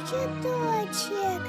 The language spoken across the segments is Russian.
чуточек.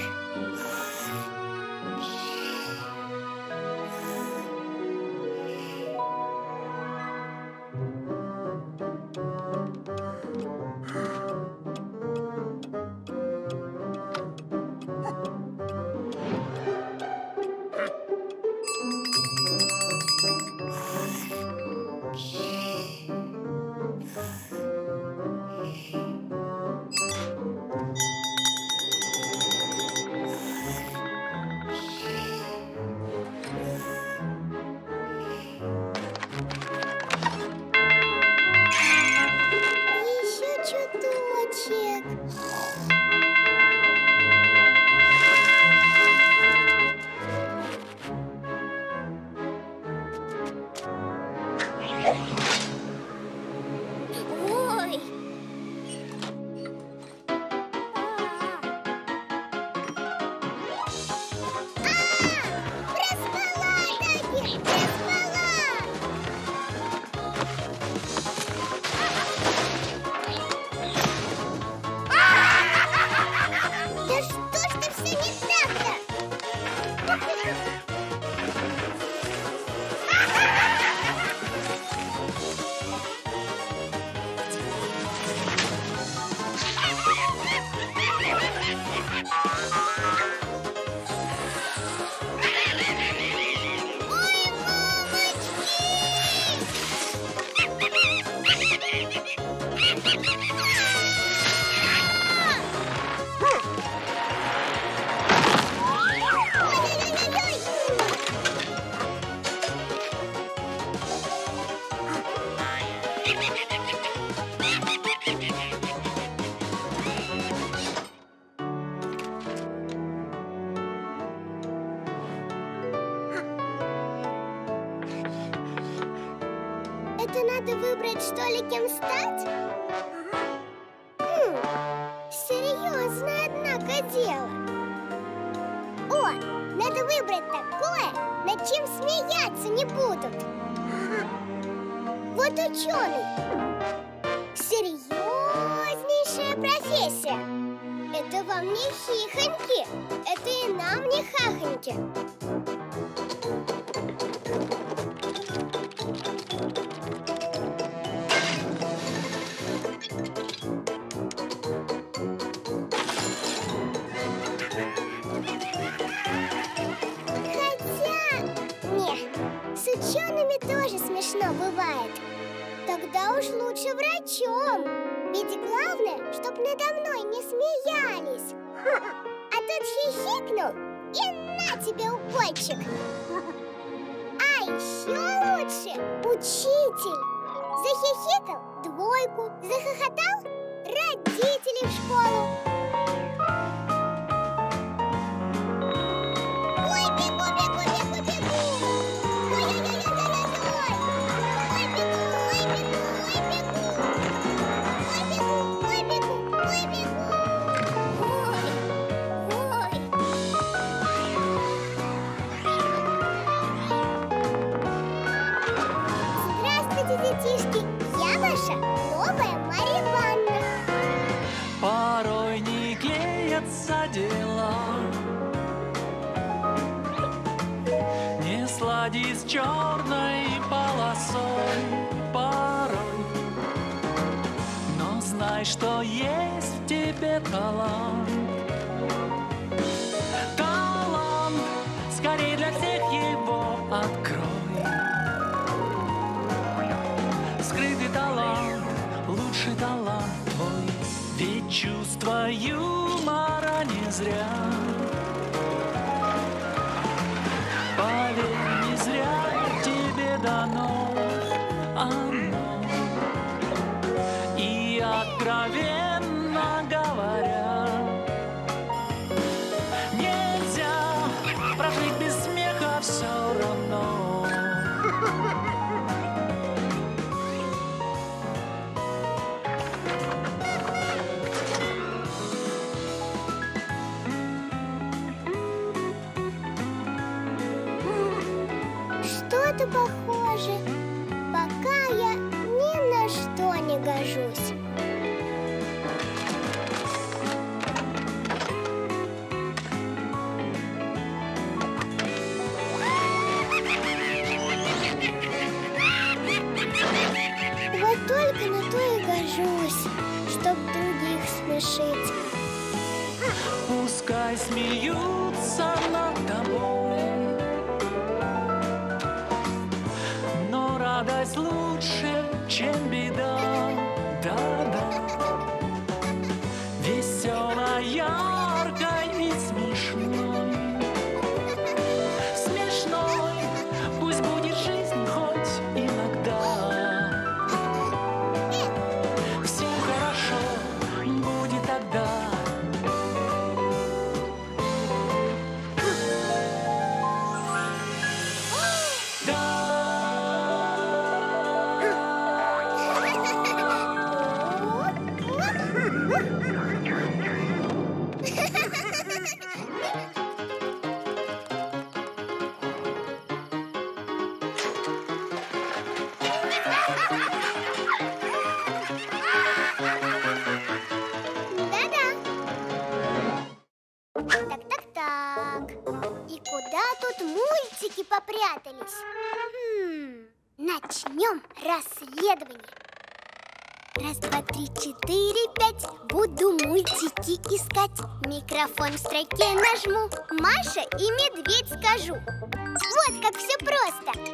Это надо выбрать, что ли, кем стать? Серьезно, однако, дело. О, надо выбрать такое, над чем смеяться не будут. Вот ученый. Серьезнейшая профессия. Это вам не хихоньки, это и нам не хахоньки. С учеными тоже смешно бывает. Тогда уж лучше врачом. Ведь главное, чтоб надо мной не смеялись. А тут хихикнул, и на тебе укольчик. А еще лучше учитель. Захихикал — двойку, захохотал — родителей в школу. Детишки, я ваша новая Марья Ивановна. Порой не клеятся дела, не слади с черной полосой порой. Но знай, что есть в тебе талант. Талант, скорей для всех его открой. Скрытый талант, лучший талант твой, ведь чувство юмора не зря. Поверь, не зря тебе дано оно. И откровенно говоря, нельзя прожить без смеха все равно. Что-то похоже. Пока я ни на что не гожусь. мультики попрятались. Начнем расследование. 1, 2, 3, 4, 5. Буду мультики искать. Микрофон в строке нажму. Маша и медведь скажу. Вот как все просто.